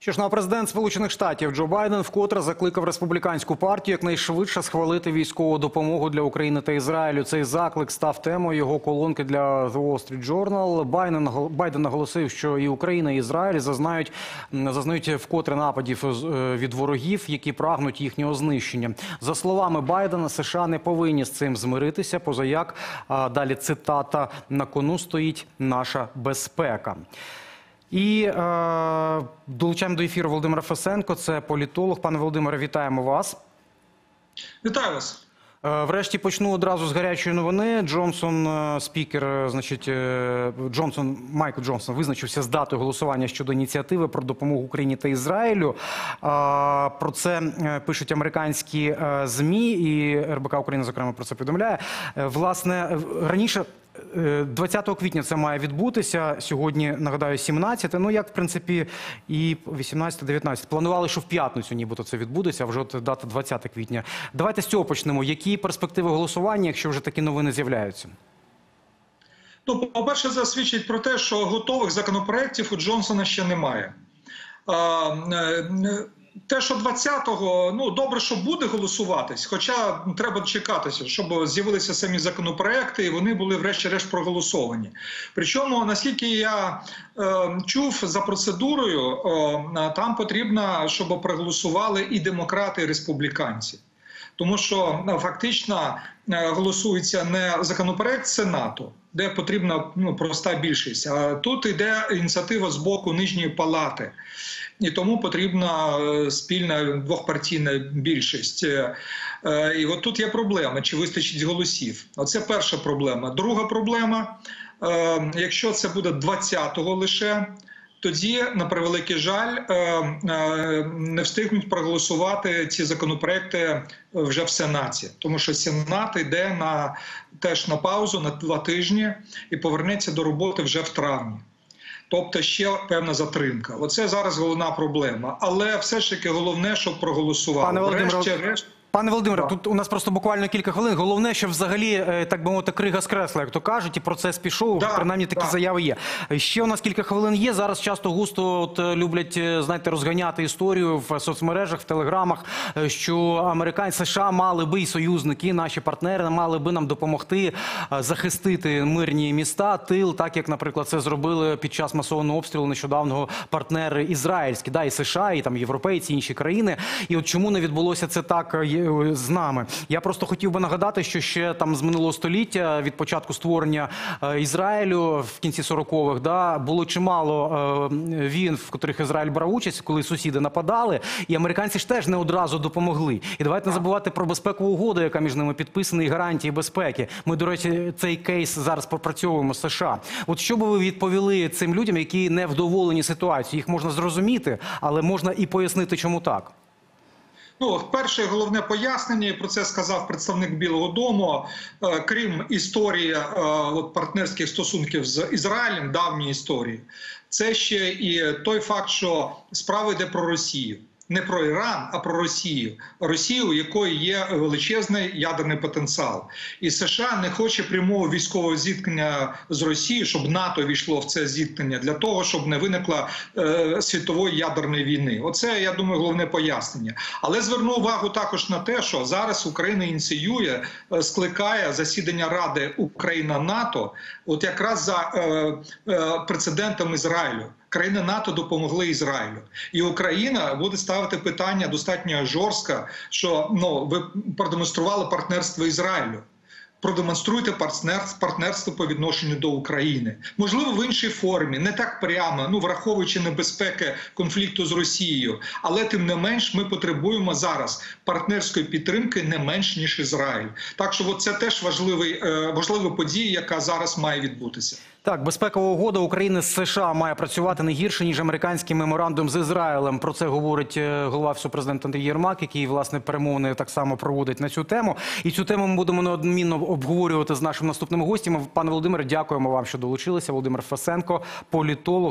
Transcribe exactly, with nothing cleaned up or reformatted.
Що ж, ну, а президент Сполучених Штатів Джо Байден вкотре закликав республіканську партію якнайшвидше схвалити військову допомогу для України та Ізраїлю. Цей заклик став темою його колонки для The Wall Street Journal. Байден, Байден наголосив, що і Україна, і Ізраїль зазнають, зазнають вкотре нападів від ворогів, які прагнуть їхнього знищення. За словами Байдена, США не повинні з цим змиритися, позаяк, далі цитата, на кону стоїть наша безпека. І е, долучаємо до ефіру Володимира Фесенко, це політолог. Пане Володимире, вітаємо вас. Вітаю вас. Е, врешті почну одразу з гарячої новини. Джонсон, е, спікер, значить, е, Джонсон, Майкл Джонсон визначився з датою голосування щодо ініціативи про допомогу Україні та Ізраїлю. Е, про це пишуть американські е, ЗМІ, і Р Б К Україна, зокрема, про це повідомляє. Е, власне, раніше... двадцятого квітня це має відбутися, сьогодні, нагадаю, сімнадцяте, ну як, в принципі, і вісімнадцяте дев'ятнадцяте. Планували, що в п'ятницю нібито це відбудеться, а вже от дата двадцяте квітня. Давайте з цього почнемо. Які перспективи голосування, якщо вже такі новини з'являються? Ну, по-перше, це свідчить про те, що готових законопроєктів у Джонсона ще немає. Те, що двадцятого, ну, добре, що буде голосуватись, хоча треба чекатися, щоб з'явилися самі законопроекти і вони були врешті-решт проголосовані. Причому, наскільки я е, чув за процедурою, е, там потрібно, щоб проголосували і демократи, і республіканці. Тому що фактично голосується не законопроект Сенату, де потрібна ну, проста більшість, а тут йде ініціатива з боку нижньої палати. І тому потрібна спільна двохпартійна більшість. І от тут є проблема, чи вистачить голосів. Оце перша проблема. Друга проблема, якщо це буде двадцятого лише, тоді, на превеликий жаль, не встигнуть проголосувати ці законопроекти вже в Сенаті. Тому що Сенат йде на, теж на паузу на два тижні і повернеться до роботи вже в травні. Тобто ще певна затримка. Оце зараз головна проблема. Але все ж таки головне, щоб проголосували. Пане Володимире, Пане Володимире, тут у нас просто буквально кілька хвилин. Головне, що взагалі, так би мовити, крига з кресла, як то кажуть, і процес пішов, да, принаймні такі да. заяви є. Ще у нас кілька хвилин є. Зараз часто густо от, люблять, знаєте, розганяти історію в соцмережах, в телеграмах, що американці, США мали би і союзники, наші партнери мали би нам допомогти захистити мирні міста, тил, так як, наприклад, це зробили під час масованого обстрілу нещодавнього партнери ізраїльські, да, і США, і там європейці, і інші країни. І от чому не відбулося це так з нами. Я просто хотів би нагадати, що ще там з минулого століття, від початку створення е, Ізраїлю в кінці сорокових, да, було чимало е, війн, в котрих Ізраїль брав участь, коли сусіди нападали, і американці ж теж не одразу допомогли. І давайте не забувати про безпекову угоду, яка між ними підписана, і гарантії безпеки. Ми, до речі, цей кейс зараз пропрацьовуємо з США. От що би ви відповіли цим людям, які не вдоволені ситуацією? Їх можна зрозуміти, але можна і пояснити, чому так. Ну, перше головне пояснення, і про це сказав представник Білого дому, крім історії от, партнерських стосунків з Ізраїлем, давньої історії, це ще і той факт, що справа йде про Росію. Не про Іран, а про Росію. Росію, у якої є величезний ядерний потенціал. І США не хоче прямого військового зіткнення з Росією, щоб НАТО війшло в це зіткнення, для того, щоб не виникла е, світової ядерної війни. Оце, я думаю, головне пояснення. Але зверну увагу також на те, що зараз Україна ініціює, е, скликає засідання Ради Україна-НАТО, от якраз за е, е, прецедентом Ізраїлю. Країни НАТО допомогли Ізраїлю. І Україна буде ставити питання достатньо жорстко, що ну, ви продемонстрували партнерство Ізраїлю. Продемонструйте партнерство по відношенню до України. Можливо, в іншій формі, не так прямо, ну, враховуючи небезпеки конфлікту з Росією. Але, тим не менш, ми потребуємо зараз партнерської підтримки не менш, ніж Ізраїль. Так що це теж важливий, важлива подія, яка зараз має відбутися. Так, безпекова угода України з США має працювати не гірше, ніж американський меморандум з Ізраїлем. Про це говорить голова Офісу президента Андрій Єрмак, який, власне, перемовини так само проводить на цю тему. І цю тему ми будемо неодмінно обговорювати з нашим наступним гостем. Пане Володимире, дякуємо вам, що долучилися. Володимир Фесенко, політолог.